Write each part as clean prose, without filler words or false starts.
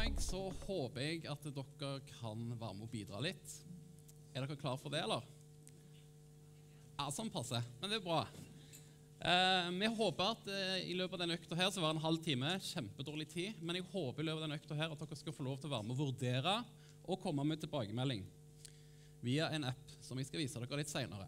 dag så håper jeg at dere kan være med å bidra litt. Er dere klare for det, eller? Ja, sånn passer, men det er bra. Vi håper at i løpet av denne økta her så var det en halv time, kjempedårlig tid, men jeg håper i løpet av denne økta her at dere skal få lov til å være med å vurdere og komme med tilbakemelding via en app som jeg skal vise dere litt senere.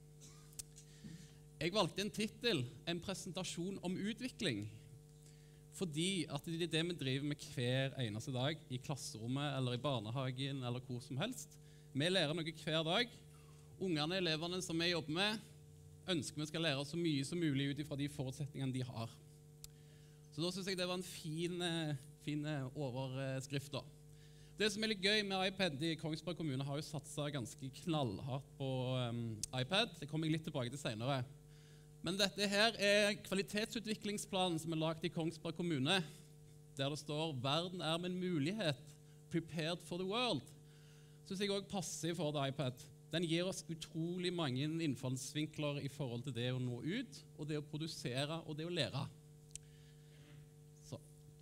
Jeg valgte en titel, en presentasjon om utvikling, fordi at det er det vi driver med hver eneste dag i klasserommet eller i barnehagen eller hvor som helst. Vi lærer noe hver dag. Ungene, elevene som vi jobber med, ønsker vi skal lære så mye som mulig ut fra de forutsetningene de har. Så da synes jeg det var en fin overskrift da. Det som er litt gøy med iPad i Kongsberg kommune har jo satset ganske knallhardt på iPad. Det kommer jeg litt tilbake til senere. Men dette her er kvalitetsutviklingsplanen som er laget i Kongsberg kommune, der det står «Verden er med en mulighet, prepared for the world». Synes jeg også passer i forhold til iPad. Den gir oss utrolig mange innfallsvinkler i forhold til det å nå ut, og det å produsere og det å lære. Så.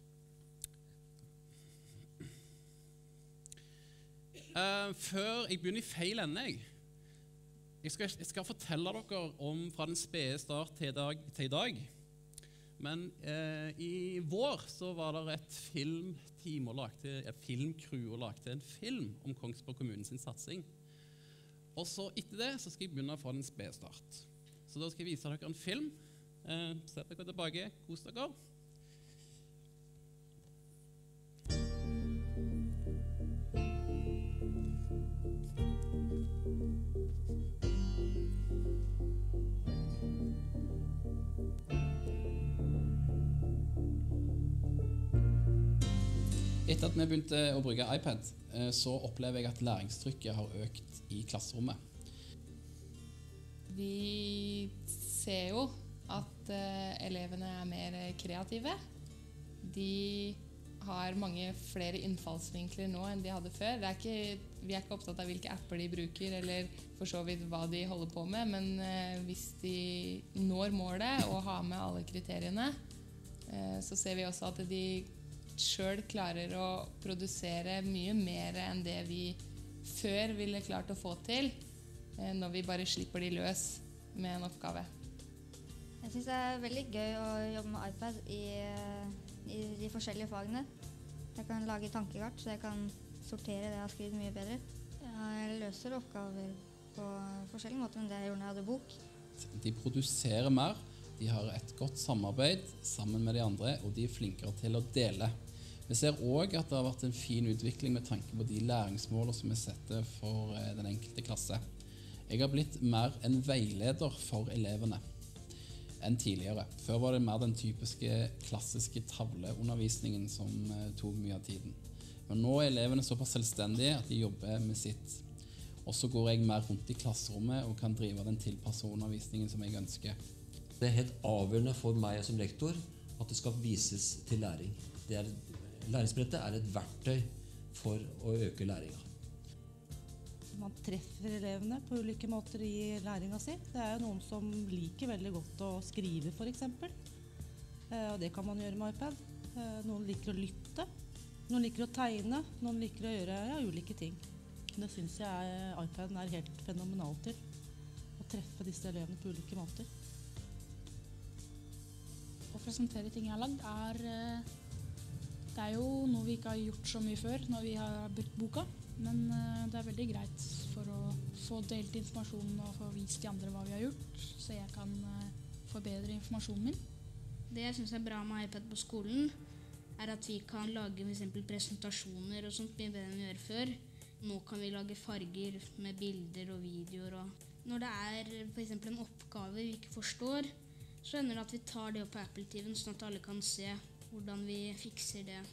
Før jeg begynner i feil ende, jeg skal fortelle dere om fra den spede start til i dag. Men i vår så var det et filmteam og filmcrew og lagde en film om Kongsberg kommunens satsing. Og så etter det så skal jeg begynne fra den spede start. Så da skal jeg vise dere en film. Se dere tilbake, kos dere. Etter at vi begynte å bruke iPad, så opplever jeg at læringstrykket har økt i klasserommet. Vi ser jo at elevene er mer kreative. De har mange flere innfallsvinkler nå enn de hadde før. Vi er ikke opptatt av hvilke apper de bruker, eller for så vidt hva de holder på med, men hvis de når målet og har med alle kriteriene, så ser vi også at de selv klarer å produsere mye mer enn det vi før ville klart å få til når vi bare slipper de løs med en oppgave. Jeg synes det er veldig gøy å jobbe med iPad i de forskjellige fagene. Jeg kan lage tankekart, så jeg kan sortere det jeg har skrevet mye bedre. Jeg løser oppgaver på forskjellige måter enn det jeg gjorde når jeg hadde bok. De produserer mer, de har et godt samarbeid sammen med de andre, og de er flinkere til å dele. Vi ser også at det har vært en fin utvikling med tanke på de læringsmålene som vi setter for den enkelte klasse. Jeg har blitt mer en veileder for elevene enn tidligere. Før var det mer den typiske klassiske tavleundervisningen som tok mye av tiden. Men nå er elevene såpass selvstendige at de jobber med sitt. Og så går jeg mer rundt i klasserommet og kan drive den tilpassede undervisningen som jeg ønsker. Det er helt avgjørende for meg som rektor at det skal vises til læring. Læringsbrettet er et verktøy for å øke læringen. Man treffer elevene på ulike måter i læringen sin. Det er jo noen som liker veldig godt å skrive, for eksempel. Og det kan man gjøre med iPad. Noen liker å lytte, noen liker å tegne, noen liker å gjøre ulike ting. Det synes jeg iPaden er helt fenomenal til. Å treffe disse elevene på ulike måter. Å presentere ting jeg har lagd det er jo noe vi ikke har gjort så mye før når vi har brukt boka, men det er veldig greit for å få delt informasjon og få vist de andre hva vi har gjort, så jeg kan forbedre informasjonen min. Det jeg synes er bra med iPad på skolen er at vi kan lage for eksempel presentasjoner og sånt mye bedre enn vi gjør før. Nå kan vi lage farger med bilder og videoer. Og når det er for eksempel en oppgave vi ikke forstår, så ender det at vi tar det opp på Apple TV-en sånn at alle kan se hvordan vi fikser det.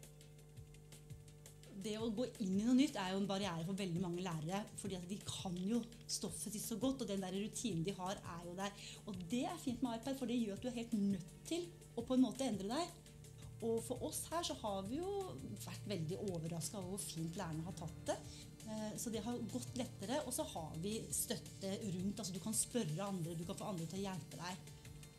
Det å gå inn i noe nytt er jo en barriere for veldig mange lærere, fordi at de kan jo stoffet sitt så godt, og den der rutinen de har er jo der. Og det er fint med iPad, for det gjør at du er helt nødt til å på en måte endre deg. Og for oss her så har vi jo vært veldig overrasket over hvor fint lærerne har tatt det. Så det har gått lettere, og så har vi støtte rundt, altså du kan spørre andre, du kan få andre til å hjelpe deg.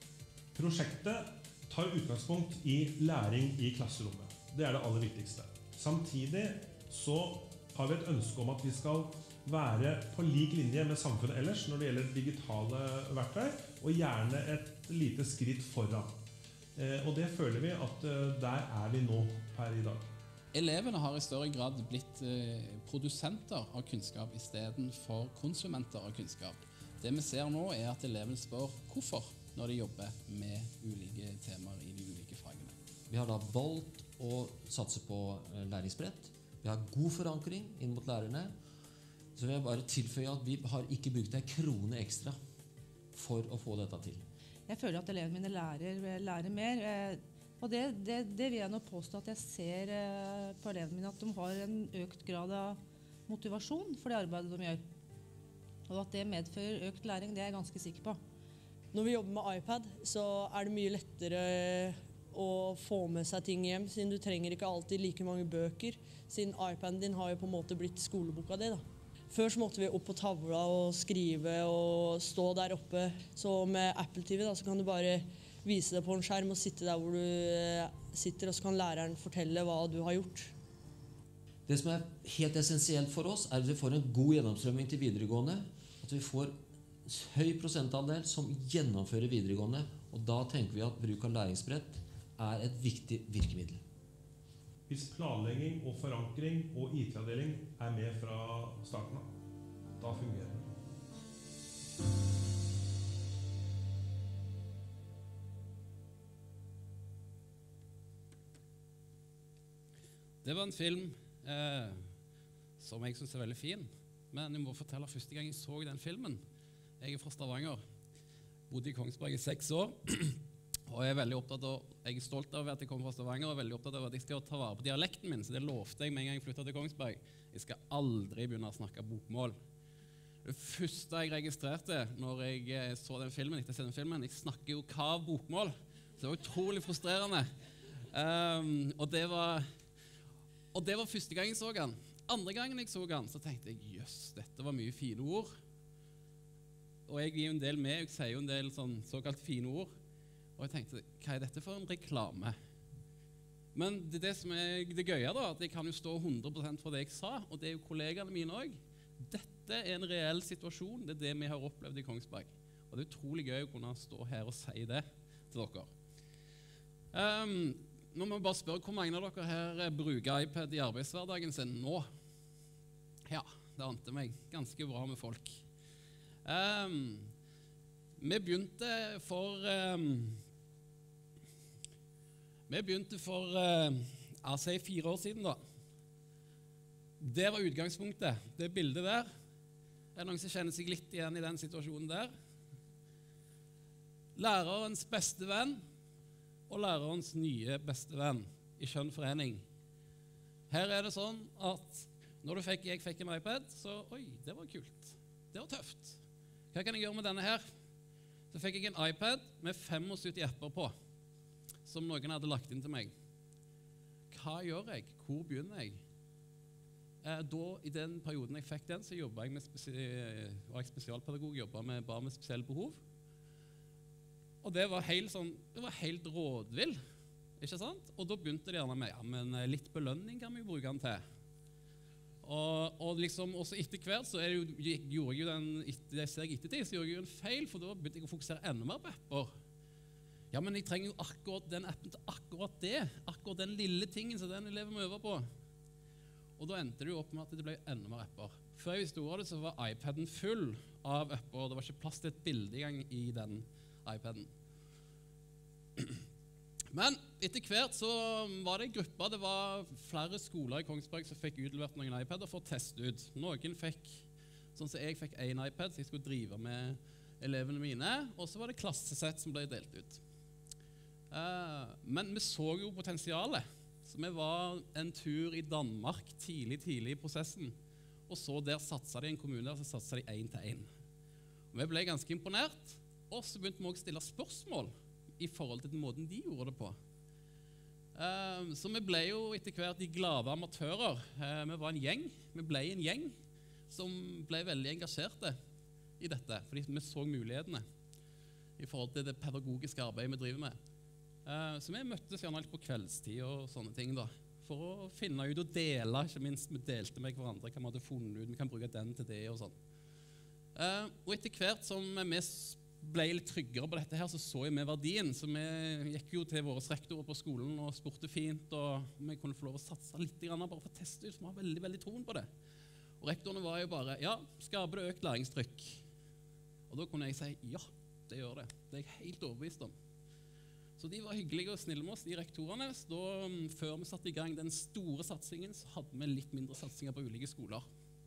Prosjektet tar utgangspunkt i læring i klasserommet. Det er det aller viktigste. Samtidig så har vi et ønske om at vi skal være på lik linje med samfunnet ellers når det gjelder digitale verktøy, og gjerne et lite skritt foran. Og det føler vi at der er vi nå per i dag. Elevene har i større grad blitt produsenter av kunnskap i stedet for konsumenter av kunnskap. Det vi ser nå er at elevene spør hvorfor når de jobber med ulike temaer i de ulike fagene. Vi har da valgt å satse på læringsbrett. Vi har god forankring inn mot lærerne. Så vil jeg bare tilføye at vi har ikke brukt en krone ekstra for å få dette til. Jeg føler at elevene mine lærer mer. Og det vil jeg nå påstå at jeg ser på elevene mine, at de har en økt grad av motivasjon for det arbeidet de gjør. Og at det medfører økt læring, det er jeg ganske sikker på. Når vi jobber med iPad, så er det mye lettere å få med seg ting hjem, siden du trenger ikke alltid like mange bøker, siden iPaden din har jo på en måte blitt skoleboka di, da. Før så måtte vi opp på tavla og skrive og stå der oppe. Så med Apple TV da, så kan du bare vise det på en skjerm og sitte der hvor du sitter, og så kan læreren fortelle hva du har gjort. Det som er helt essensielt for oss, er at vi får en god gjennomstrømming til videregående, at vi får høy prosentandel som gjennomfører videregående, og da tenker vi at bruk av læringsbrett er et viktig virkemiddel. Hvis planlegging og forankring og IT-avdeling er med fra starten av, da fungerer det. Det var en film som jeg synes er veldig fin, men jeg må fortelle første gang jeg så den filmen. Jeg er fra Stavanger, bodde i Kongsberg i 6 år, og jeg er stolt av at jeg kommer fra Stavanger, og veldig opptatt av at jeg skal ta vare på dialekten min, så det lovte jeg med en gang jeg flyttet til Kongsberg. Jeg skal aldri begynne å snakke bokmål. Det første jeg registrerte når jeg så den filmen, jeg snakker jo kav bokmål, så det var utrolig frustrerende. Og det var første gang jeg så den. Andre gangen jeg så den, så tenkte jeg, jøss, dette var mye fine ord. Og jeg gir jo en del med, jeg sier jo en del såkalt fine ord. Og jeg tenkte, hva er dette for en reklame? Men det som er det gøye da, at jeg kan jo stå 100% for det jeg sa, og det er jo kollegene mine også. Dette er en reell situasjon, det er det vi har opplevd i Kongsberg. Og det er utrolig gøy å kunne stå her og si det til dere. Nå må jeg bare spørre, hvor mange av dere her bruker iPad i arbeidshverdagen sin nå? Ja, det ante meg. Ganske bra med folk. Vi begynte for 4 år siden da. Det var utgangspunktet, det bildet der. Er det noen som kjenner seg litt igjen i den situasjonen der? Lærerens beste venn og lærerens nye beste venn i skjønn forening. Her er det sånn at når jeg fikk en iPad, så oi, det var kult. Det var tøft. Hva kan jeg gjøre med denne her? Så fikk jeg en iPad med 75 apper på, som noen hadde lagt inn til meg. Hva gjør jeg? Hvor begynner jeg? I den perioden jeg fikk den, så jobbet jeg var jeg spesialpedagog, jobbet med barn med spesielle behov. Og det var helt rådvill, ikke sant? Og da begynte de gjerne med, ja, men litt belønning kan vi bruke den til. Og liksom, også etter hvert så gjorde jeg jo en feil, for da begynte jeg å fokusere enda mer på apper. Ja, men jeg trenger jo akkurat den appen til akkurat den lille tingen som den eleven må øve på. Og da endte det jo opp med at det ble enda mer apper. Før jeg visste ordet, så var iPaden full av apper, og det var ikke plass til et bilde engang i den iPaden. Men etter hvert så var det en gruppe, det var flere skoler i Kongsberg som fikk utlevert noen iPader for å teste ut. Noen fikk, sånn som jeg fikk en iPad, så jeg skulle drive med elevene mine, og så var det klassesett som ble delt ut. Men vi så jo potensialet, så vi var en tur i Danmark tidlig i prosessen, og så der satset de en kommune der, så satset de 1 til 1. Vi ble ganske imponert, og så begynte vi også å stille spørsmål i forhold til den måten de gjorde det på. Så vi ble jo etter hvert de glade amatører. Vi var en gjeng som ble veldig engasjerte i dette, fordi vi så mulighetene i forhold til det pedagogiske arbeidet vi driver med. Så vi møttes gjerne litt på kveldstid og sånne ting da, for å finne ut og dele, ikke minst vi delte med hverandre hva vi hadde funnet ut, vi kan bruke den til det og sånn. Og etter hvert som vi ble litt tryggere på dette her, så vi verdien, så vi gikk jo til våre rektorer på skolen og spurte fint, og vi kunne få lov å satse litt grann, bare for å teste ut, for vi har veldig, veldig troen på det. Og rektorene var jo bare, ja, skaper det økt læringstrykk? Og da kunne jeg si, ja, det gjør det. Det er jeg helt overbevist om. Så de var hyggelige og snille med oss, de rektorene. Så da, før vi satte i gang den store satsingen, så hadde vi litt mindre satsinger på ulike skoler.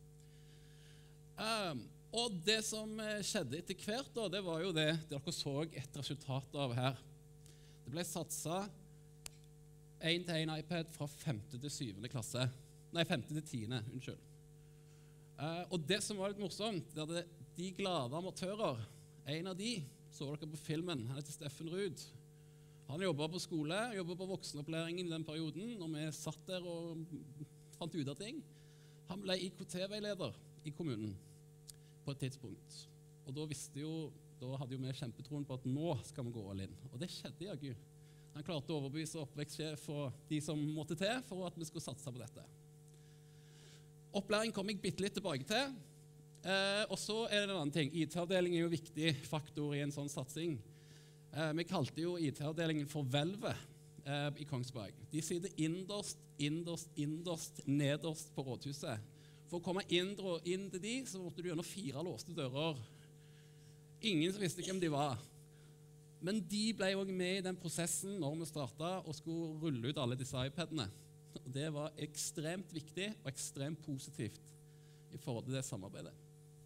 Og det som skjedde etter hvert, da, det var jo det dere så et resultat av her. Det ble satset 1-til-1 iPad fra 5. til 7. klasse. Nei, 5. til 10. unnskyld. Og det som var litt morsomt, det er at de glade amatører, en av de så dere på filmen, han heter Steffen Ruud. Han jobbet på skole, jobbet på voksenopplæringen i den perioden, når vi satt der og fant ut av ting. Han ble IKT-veileder i kommunen på et tidspunkt. Og da hadde jo vi kjempetroen på at nå skal vi gå all inn. Og det skjedde, jaggu. Han klarte å overbevise oppvekstsjef og de som måtte til for at vi skulle satse på dette. Opplæring kom jeg bitte litt tilbake til. Og så er det en annen ting. IT-avdeling er jo en viktig faktor i en sånn satsing. Vi kalte jo IT-avdelingen for Hvelvet i Kongsberg. De sitter innerst, nederst på rådhuset. For å komme inn til de, så måtte du gjennom 4 låste dører. Ingen som visste hvem de var. Men de ble også med i den prosessen når vi startet og skulle rulle ut alle disse iPadene. Og det var ekstremt viktig og ekstremt positivt i forhold til det samarbeidet.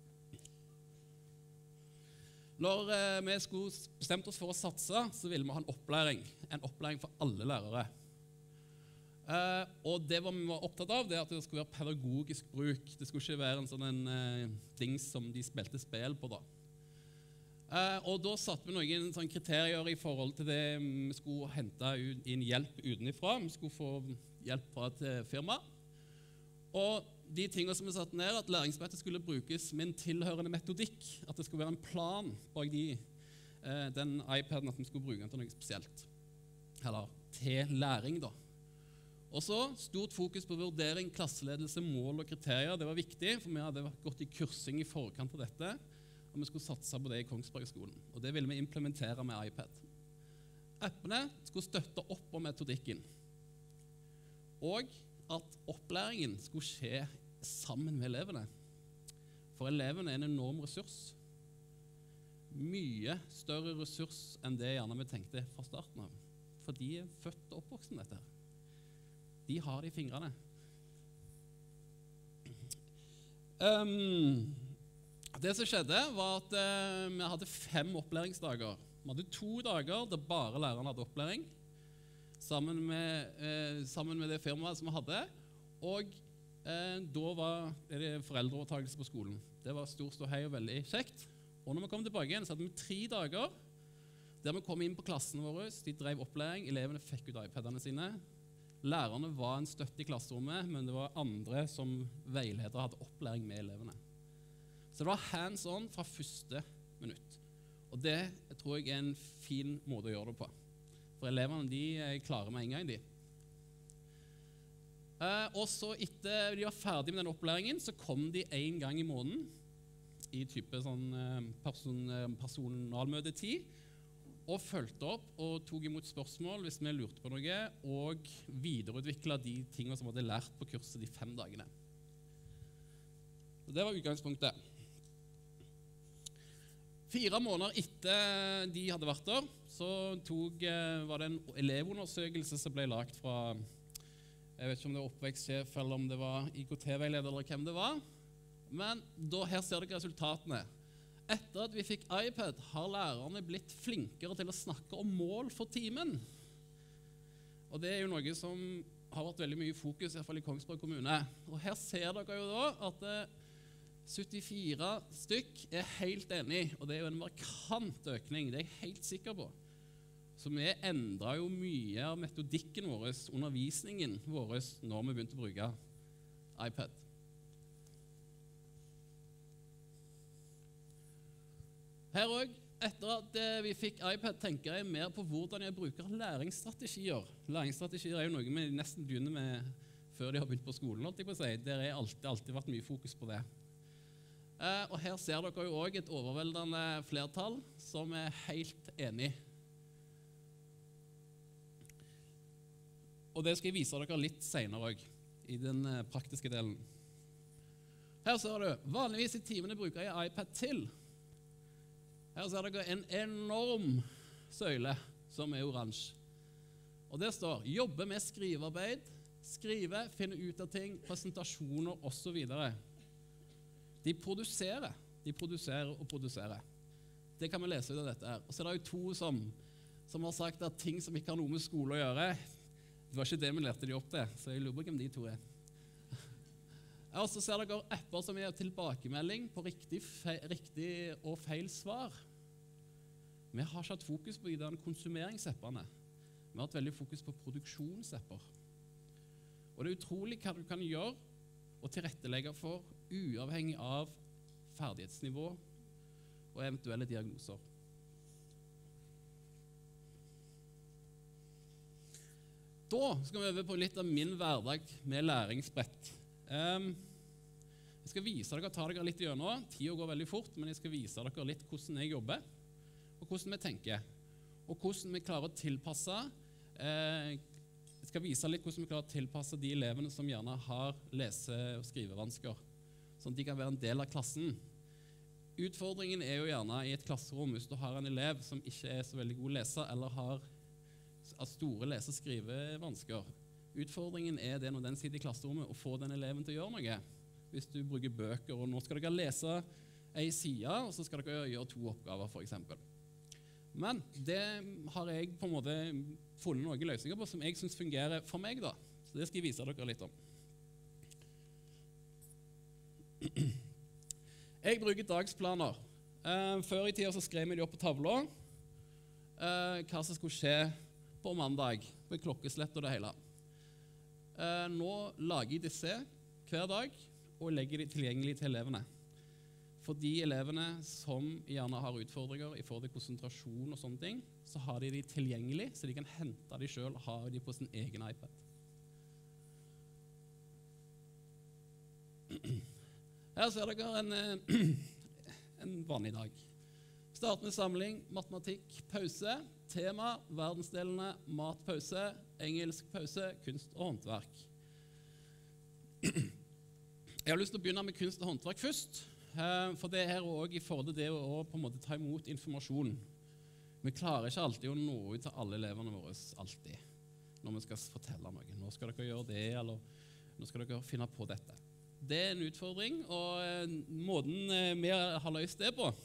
Når vi skulle bestemt oss for å satse, så ville vi ha en opplæring for alle lærere. Og det vi var opptatt av, det at det skulle være pedagogisk bruk. Det skulle ikke være en sånn ting som de spilte spill på da. Og da satte vi noen sånne kriterier i forhold til det vi skulle hente inn hjelp utenifra. Vi skulle få hjelp fra et firma. Og de tingene som vi satte ned, at læringsbrettet skulle brukes med en tilhørende metodikk, at det skulle være en plan bak den iPaden, at vi skulle bruke den til noe spesielt. Eller til læring da. Og så stort fokus på vurdering, klasseledelse, mål og kriterier. Det var viktig, for vi hadde gått i kursing i forkant av dette, og vi skulle satse på det i Kongsberg-skolen. Og det ville vi implementere med iPad. Appene skulle støtte opp om metodikken. Og at opplæringen skulle skje sammen med elevene. For elevene er en enorm ressurs. Mye større ressurs enn det gjerne vi tenkte fra starten av. For de er født og oppvoksen dette her. De har det i fingrene. Det som skjedde var at vi hadde 5 opplæringsdager. Vi hadde 2 dager der bare lærerne hadde opplæring, sammen med det firmaet som vi hadde. Og da var det foreldreovertakelse på skolen. Det var stor ståhei og veldig kjekt. Og når vi kom tilbake igjen, så hadde vi 3 dager der vi kom inn på klassene våre, de drev opplæring, elevene fikk ut iPadene sine. Lærerne var en støtte i klasserommet, men det var andre som veiledere hadde opplæring med elevene. Så det var hands on fra første minutt. Og det tror jeg er en fin måte å gjøre det på. For elevene, de er klare med en gang, de. Og så etter de var ferdige med den opplæringen, så kom de en gang i måneden i type sånn personalmøtetid, og fulgte opp og tok imot spørsmål hvis vi lurte på noe, og videreutviklet de tingene som hadde lært på kurset de 5 dagene. Så det var utgangspunktet. 4 måneder etter de hadde vært der, så var det en elevundersøkelse som ble lagt fra, jeg vet ikke om det var oppvekstsjef, eller om det var IKT-veileder, eller hvem det var, men her ser dere resultatene. Etter at vi fikk iPad, har lærerne blitt flinkere til å snakke om mål for timen. Og det er jo noe som har vært veldig mye fokus, i hvert fall i Kongsberg kommune. Og her ser dere jo da at 74 stykk er helt enig, og det er jo en markant økning, det er jeg helt sikker på. Så vi endret jo mye av metodikken vår, undervisningen vår, når vi begynte å bruke iPad. Her også Etter at vi fikk iPad, tenker jeg mer på hvordan jeg bruker læringsstrategier. Læringsstrategier er jo noe vi nesten begynner med før de har begynt på skolen. Der har alltid vært mye fokus på det. Og her ser dere jo også et overveldende flertall som er helt enig. Og det skal jeg vise dere litt senere også, i den praktiske delen. Her ser du, vanligvis i timene bruker jeg iPad til. Her ser dere en enorm søyle som er oransje. Og det står jobbe med skrivearbeid, skrive, finne ut av ting, presentasjoner og så videre. De produserer og produserer. Det kan vi lese ut av dette her. Og så er det jo to som har sagt at ting som ikke har noe med skole å gjøre, det var ikke det vi lærte de opp til, så jeg lurer på hvem de to er. Og så ser dere apper som er tilbakemelding på riktig og feil svar. Vi har ikke hatt fokus på de konsumeringsappene. Vi har hatt veldig fokus på produksjonsapper. Og det er utrolig hva du kan gjøre og tilrettelegge for, uavhengig av ferdighetsnivå og eventuelle diagnoser. Da skal vi over på litt av min hverdag med læringsbrett. Jeg skal vise dere, ta dere litt gjennom. Tiden går veldig fort, men jeg skal vise dere litt hvordan jeg jobber, og hvordan vi tenker, og hvordan vi klarer å tilpasse. Jeg skal vise litt hvordan vi klarer å tilpasse de elevene som gjerne har lese- og skrivevansker, sånn at de kan være en del av klassen. Utfordringen er jo gjerne i et klasserom hvis du har en elev som ikke er så veldig god leser, eller har store lese- og skrivevansker. Utfordringen er det når den sitter i klasserommet, å få den eleven til å gjøre noe. Hvis du bruker bøker, og nå skal dere lese en side, og så skal dere gjøre 2 oppgaver, for eksempel. Men det har jeg på en måte funnet noen løsninger på som jeg synes fungerer for meg, da. Så det skal jeg vise dere litt om. Jeg bruker dagsplaner. Før i tiden så skrev vi de opp på tavla, hva som skulle skje på mandag, med klokkeslett og det hele. Nå lager jeg disse hver dag og legger de tilgjengelig til elevene. For de elevene som gjerne har utfordringer i forhold til konsentrasjon og sånne ting, så har de tilgjengelig, så de kan hente de selv og ha de på sin egen iPad. Her ser dere en vanlig dag. Start med samling, matematikk, pause, tema, verdensdelene, matpause, engelsk pause, kunst og håndverk. Jeg har lyst til å begynne med kunst og håndverk først, for det er også i forhold til det å på en måte ta imot informasjon. Vi klarer ikke alltid å nå ut til alle elevene våre, alltid, når vi skal fortelle noe. Nå skal dere gjøre det, eller nå skal dere finne på dette. Det er en utfordring, og måten vi har løst det på,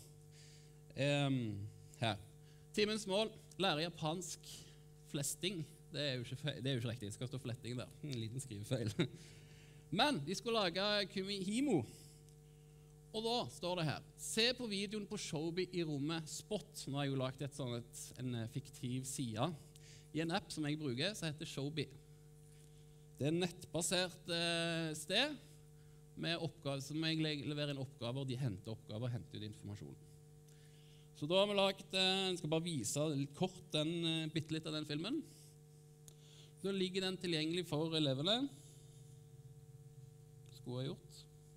her. Timens mål, lære japansk flesting. Det er jo ikke riktig, det skal stå fletting der. En liten skrivefeil. Men de skulle lage kumihimo. Og da står det her, se på videoen på Showbie i rommet Spot. Nå har jeg jo lagt en fiktiv side i en app som jeg bruker, som heter Showbie. Det er et nettbasert sted med oppgaver, som jeg leverer inn oppgaver, de henter oppgaver og henter ut informasjon. Så da har vi lagt, jeg skal bare vise litt kort bitte litt av den filmen. Så ligger den tilgjengelig for elevene. Skulle jeg gjort.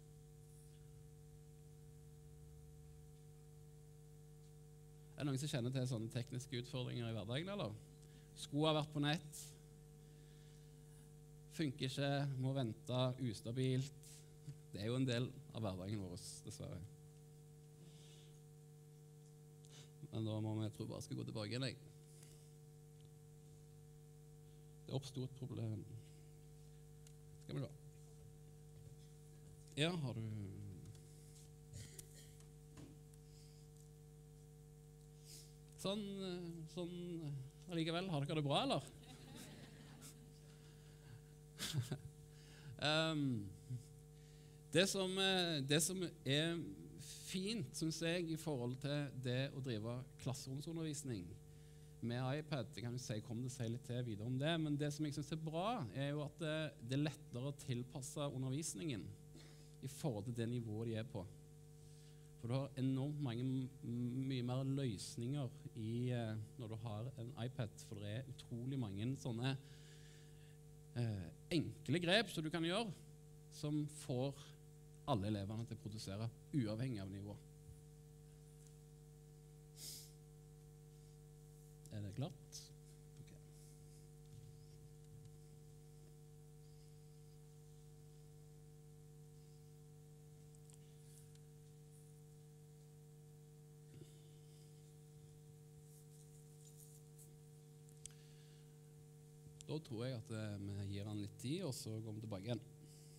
Er det noen som kjenner til sånne tekniske utfordringer i hverdagen, eller? Sko har vært på nett. Funker ikke, må vente, ustabilt. Det er jo en del av hverdagen vår, dessverre. Men da må vi, jeg tror bare skal gå tilbake igjen, jeg. Det oppstod et problem. Skal vi da? Ja, har du... Sånn allikevel. Har dere det bra, eller? Det som er fint, synes jeg, i forhold til det å drive klasseromsundervisning med iPad, det kan jeg komme til å si litt til videre om det, men det som jeg synes er bra, er jo at det er lettere å tilpasse undervisningen i forhold til det nivået de er på. For For du har enormt mye mer løsninger når du har en iPad, for det er utrolig mange sånne enkle grep som du kan gjøre, som får alle eleverne til å produsere, uavhengig av nivå. Er det klart? Ok. Da tror jeg at vi gir han litt tid, og så går vi tilbake igjen.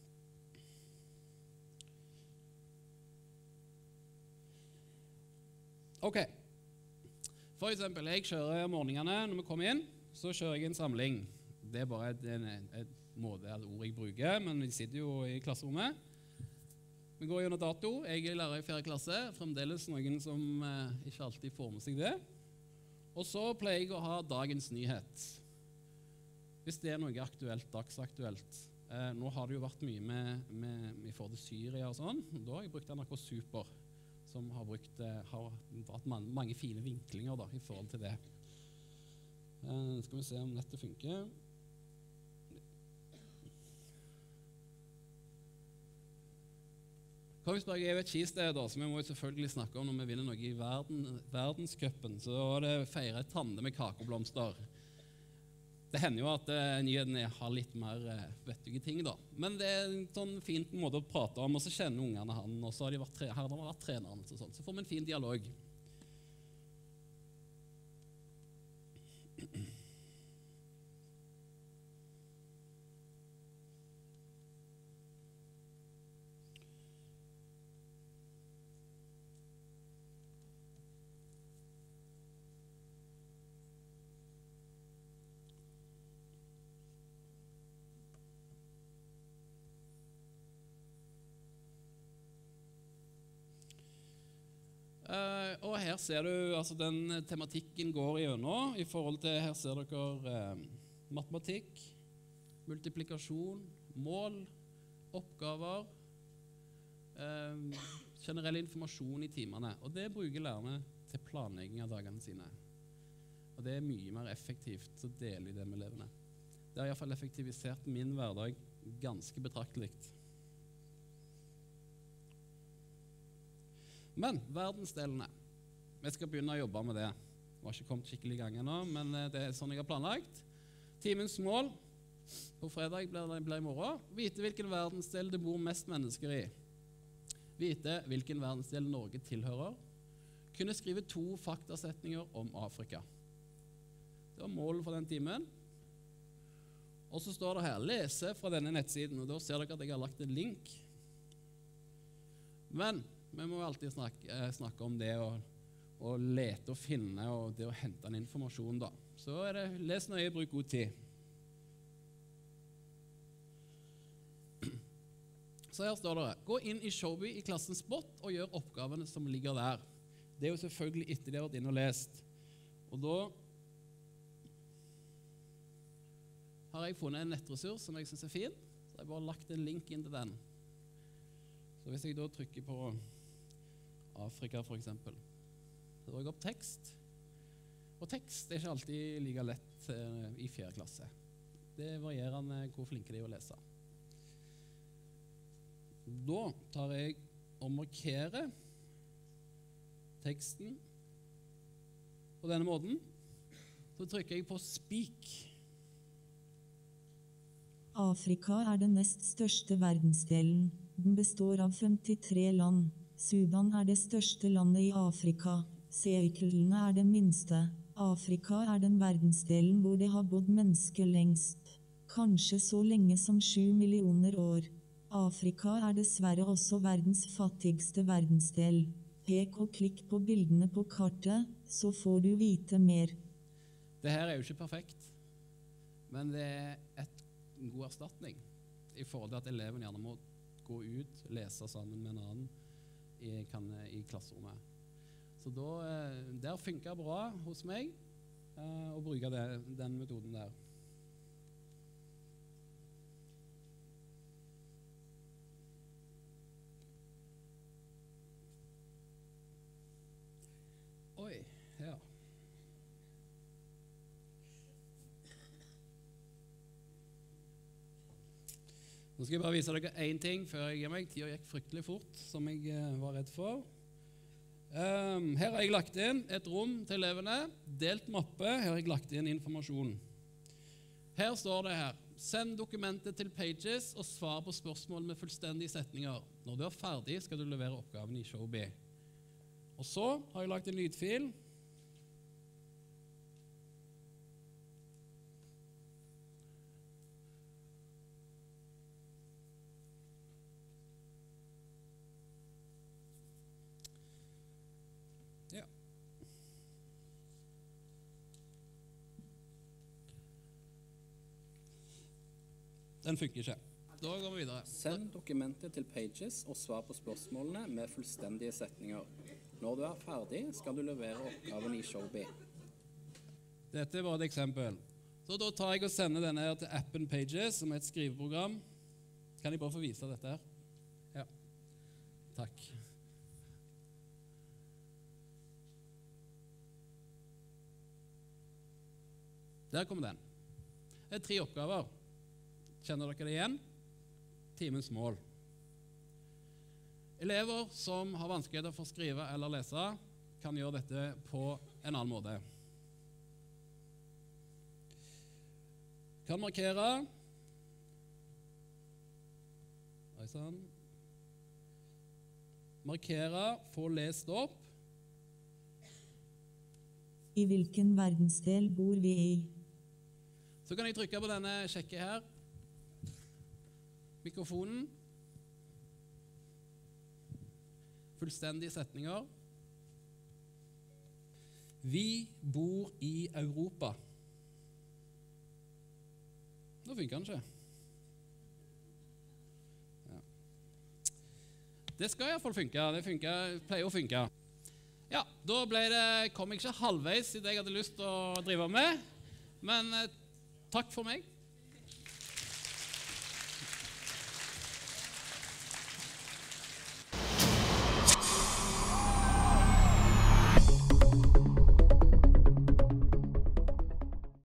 Ok. For eksempel, jeg kjører morgenene når vi kommer inn, så kjører jeg en samling. Det er bare et måte, et ord jeg bruker, men vi sitter jo i klasserommet. Vi går gjennom dato. Jeg er lærer i 4. klasse, fremdeles noen som ikke alltid får med seg det. Og så pleier jeg å ha dagens nyhet. Hvis det er noe aktuelt, dagsaktuelt. Nå har det jo vært mye med i forhold til Syria og sånn. Da har jeg brukt NRK Super, som har dratt mange fine vinklinger da, i forhold til det. Skal vi se om nettet funker. Kongsberg er jo et skisted, da, som vi må jo selvfølgelig snakke om når vi vinner noe i verdenscupen. Så det feirer et tande med kakeblomster. Det hender jo at nyhetene har litt mer vettige ting, da. Men det er en sånn fin måte å prate om, og så kjenner ungene han, og så har de vært treneren, og sånt. Så får vi en fin dialog. Og her ser du, altså den tematikken går igjennom i forhold til, her ser dere matematikk, multiplikasjon, mål, oppgaver, generell informasjon i timene. Og det bruker lærerne til planlegging av dagene sine. Og det er mye mer effektivt, så deler de det med elevene. Det har i hvert fall effektivisert min hverdag ganske betraktelig. Men verdensdelene, vi skal begynne å jobbe med det. Vi har ikke kommet skikkelig i gang ennå, men det er sånn jeg har planlagt. Timens mål på fredag blir i morgen. Vite hvilken verdensdel det bor mest mennesker i. Vite hvilken verdensdel Norge tilhører. Kunne skrive 2 faktasetninger om Afrika. Det var målet for den timen. Og så står det her, lese fra denne nettsiden, og da ser dere at jeg har lagt en link. Men vi må alltid snakke om det å lete og finne, og det å hente en informasjon da. Så er det, les nøye, bruk god tid. Så her står det, gå inn i Showbie i klassen Spot og gjør oppgavene som ligger der. Det er jo selvfølgelig etter de har vært inn og lest. Og da har jeg funnet en nettressurs som jeg synes er fin, så jeg har bare lagt en link inn til den. Så hvis jeg da trykker på Afrika for eksempel, så drar jeg opp tekst. Og tekst er ikke alltid like lett i 4. klasse. Det varierer med hvor flinke de er å lese. Da tar jeg og markerer teksten på denne måten. Så trykker jeg på Speak. Afrika er den nest største verdensdelen. Den består av 53 land. Sudan er det største landet i Afrika. Seychellene er det minste. Afrika er den verdensdelen hvor det har bodd mennesker lengst. Kanskje så lenge som 7 millioner år. Afrika er dessverre også verdens fattigste verdensdel. Pek og klikk på bildene på kartet, så får du vite mer. Det her er jo ikke perfekt, men det er en god erstatning i forhold til at eleven gjerne må gå ut, lese sammen med en annen i klasserommet. Så det har funket bra hos meg å bruke den metoden der. Nå skal jeg bare vise dere en ting før jeg gir meg. Tiden gikk fryktelig fort, som jeg var redd for. Her har jeg lagt inn et rom til elevene, delt mappe, her har jeg lagt inn informasjon. Her står det her, send dokumentet til Pages og svar på spørsmål med fullstendige setninger. Når du er ferdig, skal du levere oppgaven i Showbie. Og så har jeg lagt en lydfil. Den funker ikke. Da går vi videre. Send dokumentet til Pages og svar på spørsmålene med fullstendige setninger. Når du er ferdig, skal du levere oppgaven i Showbie. Dette var et eksempel. Så da tar jeg og sender denne her til appen Pages, som er et skriveprogram. Kan jeg bare få vise dette her? Ja. Takk. Der kommer den. Det er 3 oppgaver. Kjenner dere det igjen? Timens mål. Elever som har vanskeligheter for å skrive eller lese, kan gjøre dette på en annen måte. Kan markere. Oi sann. Markere, få lest opp. I hvilken verdensdel bor vi i? Så kan jeg trykke på denne sjekke her. Mikrofonen. Fullstendige setninger. Vi bor i Europa. Nå funker den ikke. Ja. Det skal i hvert fall funke. Det pleier å funke. Ja, da kom jeg ikke halvveis i det jeg hadde lyst til å drive med. Men takk for meg.